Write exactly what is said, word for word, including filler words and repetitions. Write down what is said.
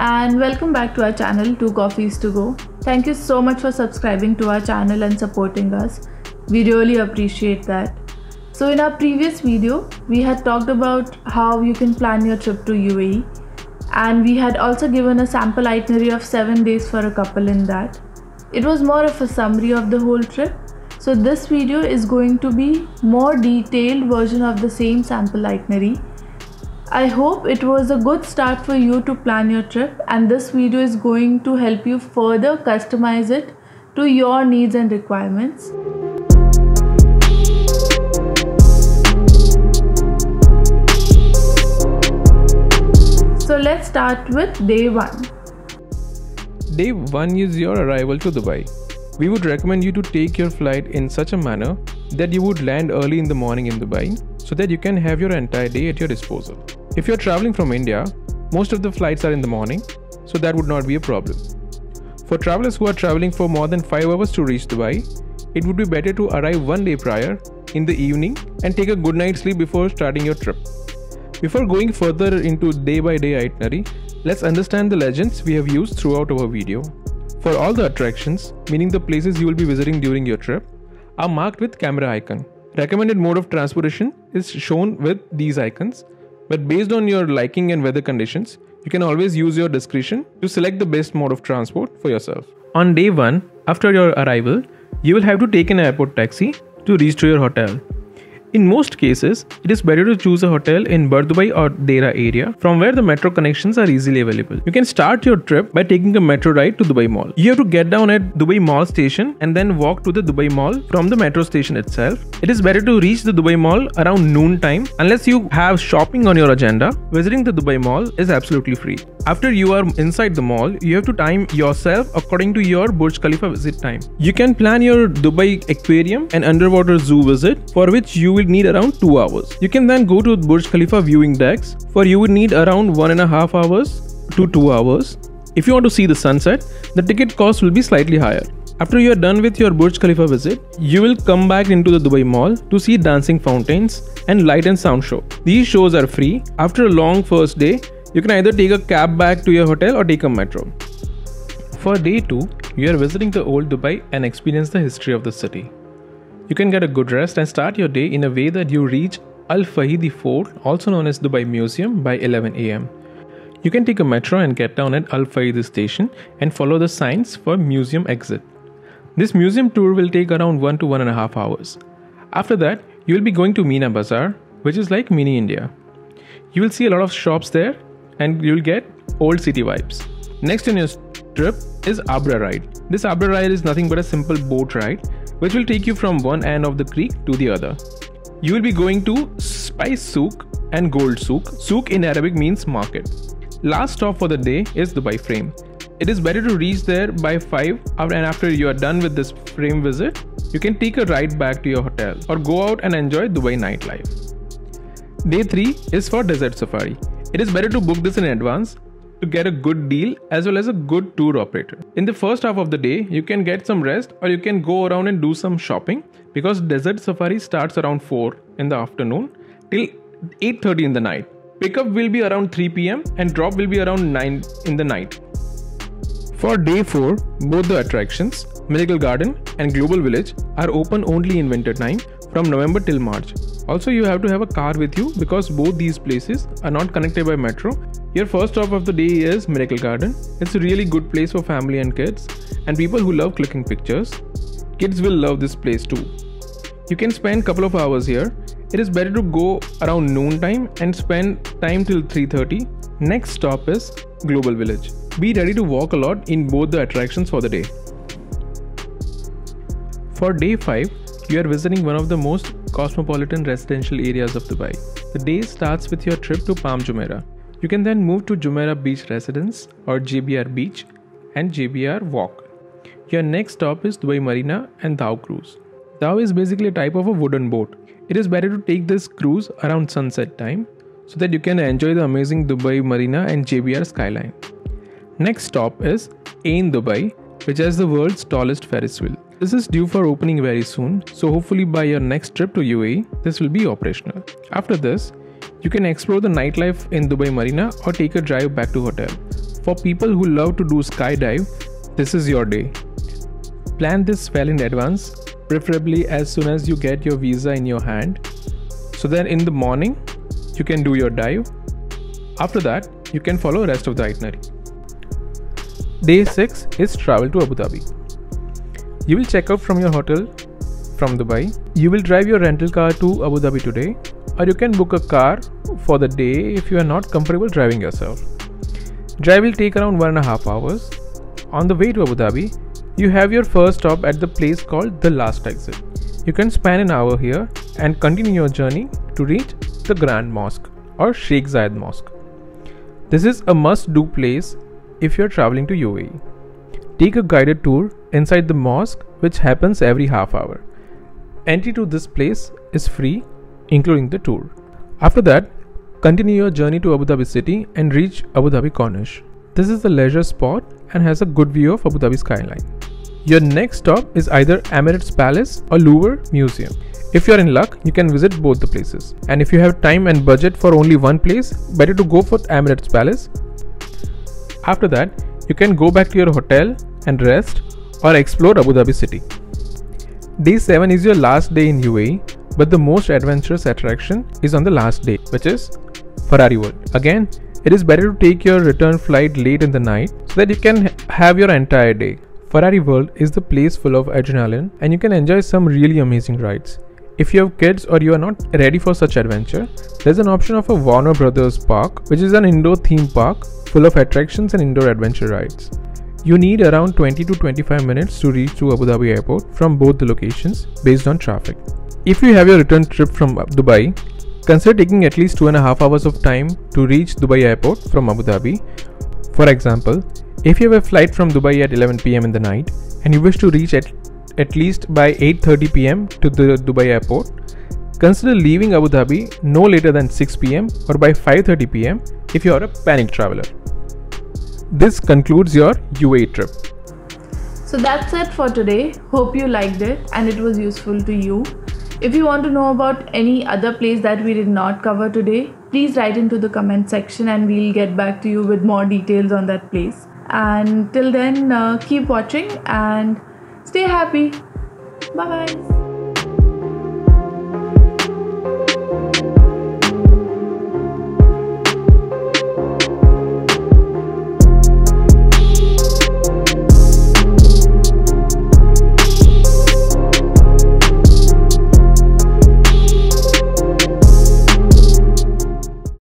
and welcome back to our channel Two Coffees to Go. Thank you so much for subscribing to our channel and supporting us. We really appreciate that. So in our previous video, we had talked about how you can plan your trip to U A E, and we had also given a sample itinerary of seven days for a couple in that. It was more of a summary of the whole trip. So this video is going to be more detailed version of the same sample itinerary. I hope it was a good start for you to plan your trip, and this video is going to help you further customize it to your needs and requirements. So let's start with day one. Day one is your arrival to Dubai. We would recommend you to take your flight in such a manner that you would land early in the morning in Dubai so that you can have your entire day at your disposal. If you're traveling from India, most of the flights are in the morning, so that would not be a problem. For travelers who are traveling for more than five hours to reach Dubai, it would be better to arrive one day prior in the evening and take a good night's sleep before starting your trip. Before going further into day by day itinerary, let's understand the legends we have used throughout our video. For all the attractions, meaning the places you will be visiting during your trip, are marked with camera icon. Recommended mode of transportation is shown with these icons, but based on your liking and weather conditions, you can always use your discretion to select the best mode of transport for yourself. On day one, after your arrival, you will have to take an airport taxi to reach to your hotel. In most cases, it is better to choose a hotel in Bardubai or Dera area from where the metro connections are easily available. You can start your trip by taking a metro ride to Dubai Mall. You have to get down at Dubai Mall station and then walk to the Dubai Mall from the metro station itself. It is better to reach the Dubai Mall around noon time unless you have shopping on your agenda. Visiting the Dubai Mall is absolutely free. After you are inside the mall, you have to time yourself according to your Burj Khalifa visit time. You can plan your Dubai Aquarium and underwater zoo visit, for which you will need around two hours. You can then go to Burj Khalifa viewing decks, for you would need around one and a half hours to two hours. If you want to see the sunset, the ticket cost will be slightly higher. After you are done with your Burj Khalifa visit, you will come back into the Dubai Mall to see dancing fountains and light and sound show. These shows are free. After a long first day, you can either take a cab back to your hotel or take a metro. For day two, you are visiting the old Dubai and experience the history of the city. You can get a good rest and start your day in a way that you reach Al Fahidi Fort, also known as Dubai Museum, by eleven A M You can take a metro and get down at Al Fahidi station and follow the signs for museum exit. This museum tour will take around one to one and a half hours. After that, you will be going to Meena Bazaar, which is like mini India. You will see a lot of shops there and you will get old city vibes. Next on your trip is Abra Ride. This Abra Ride is nothing but a simple boat ride which will take you from one end of the creek to the other. You will be going to Spice Souk and Gold Souk. Souk in Arabic means market. Last stop for the day is Dubai Frame. It is better to reach there by five, and after you are done with this frame visit, you can take a ride back to your hotel or go out and enjoy Dubai nightlife. Day three is for Desert Safari. It is better to book this in advance to get a good deal as well as a good tour operator. In the first half of the day, you can get some rest or you can go around and do some shopping, because Desert Safari starts around four in the afternoon till eight thirty in the night. Pickup will be around three P M and drop will be around nine in the night. For day four, both the attractions, Miracle Garden and Global Village, are open only in winter time from November till March. Also, you have to have a car with you because both these places are not connected by metro. Your first stop of the day is Miracle Garden. It's a really good place for family and kids and people who love clicking pictures. Kids will love this place too. You can spend a couple of hours here. It is better to go around noon time and spend time till three thirty. Next stop is Global Village. Be ready to walk a lot in both the attractions for the day. For day five, you are visiting one of the most cosmopolitan residential areas of Dubai. The day starts with your trip to Palm Jumeirah. You can then move to Jumeirah Beach Residence or J B R Beach and J B R Walk. Your next stop is Dubai Marina and Dhow Cruise. Dhow is basically a type of a wooden boat. It is better to take this cruise around sunset time so that you can enjoy the amazing Dubai Marina and J B R skyline. Next stop is Ain Dubai, which has the world's tallest Ferris wheel. This is due for opening very soon, so hopefully by your next trip to U A E, this will be operational. After this, you can explore the nightlife in Dubai Marina or take a drive back to hotel. For people who love to do skydive, this is your day. Plan this well in advance, preferably as soon as you get your visa in your hand, so that in the morning you can do your dive. After that, you can follow the rest of the itinerary. Day six is travel to Abu Dhabi. You will check out from your hotel from Dubai. You will drive your rental car to Abu Dhabi today, or you can book a car for the day if you are not comfortable driving yourself. Drive will take around one and a half hours. On the way to Abu Dhabi, you have your first stop at the place called the Last Exit. You can spend an hour here and continue your journey to reach the Grand Mosque or Sheikh Zayed Mosque. This is a must-do place if you are traveling to U A E. Take a guided tour inside the mosque, which happens every half hour. Entry to this place is free, including the tour. After that, continue your journey to Abu Dhabi city and reach Abu Dhabi Corniche. This is the leisure spot and has a good view of Abu Dhabi skyline. Your next stop is either Emirates Palace or Louvre Museum. If you are in luck, you can visit both the places. And if you have time and budget for only one place, better to go for Emirates Palace. After that, you can go back to your hotel and rest or explore Abu Dhabi city. Day seven is your last day in U A E, but the most adventurous attraction is on the last day, which is Ferrari World. Again, it is better to take your return flight late in the night so that you can have your entire day. Ferrari World is the place full of adrenaline and you can enjoy some really amazing rides. If you have kids or you are not ready for such adventure, there's an option of a Warner Brothers Park, which is an indoor theme park full of attractions and indoor adventure rides. You need around twenty to twenty-five minutes to reach to Abu Dhabi airport from both the locations based on traffic. If you have your return trip from Dubai, consider taking at least two and a half hours of time to reach Dubai airport from Abu Dhabi. For example, if you have a flight from Dubai at eleven p m in the night and you wish to reach at, at least by eight thirty p m to the Dubai airport, consider leaving Abu Dhabi no later than six p m or by five thirty p m if you are a panic traveler. This concludes your U A E trip. So that's it for today. Hope you liked it and it was useful to you. If you want to know about any other place that we did not cover today, please write into the comment section and we'll get back to you with more details on that place. And till then, uh, keep watching and stay happy. Bye bye.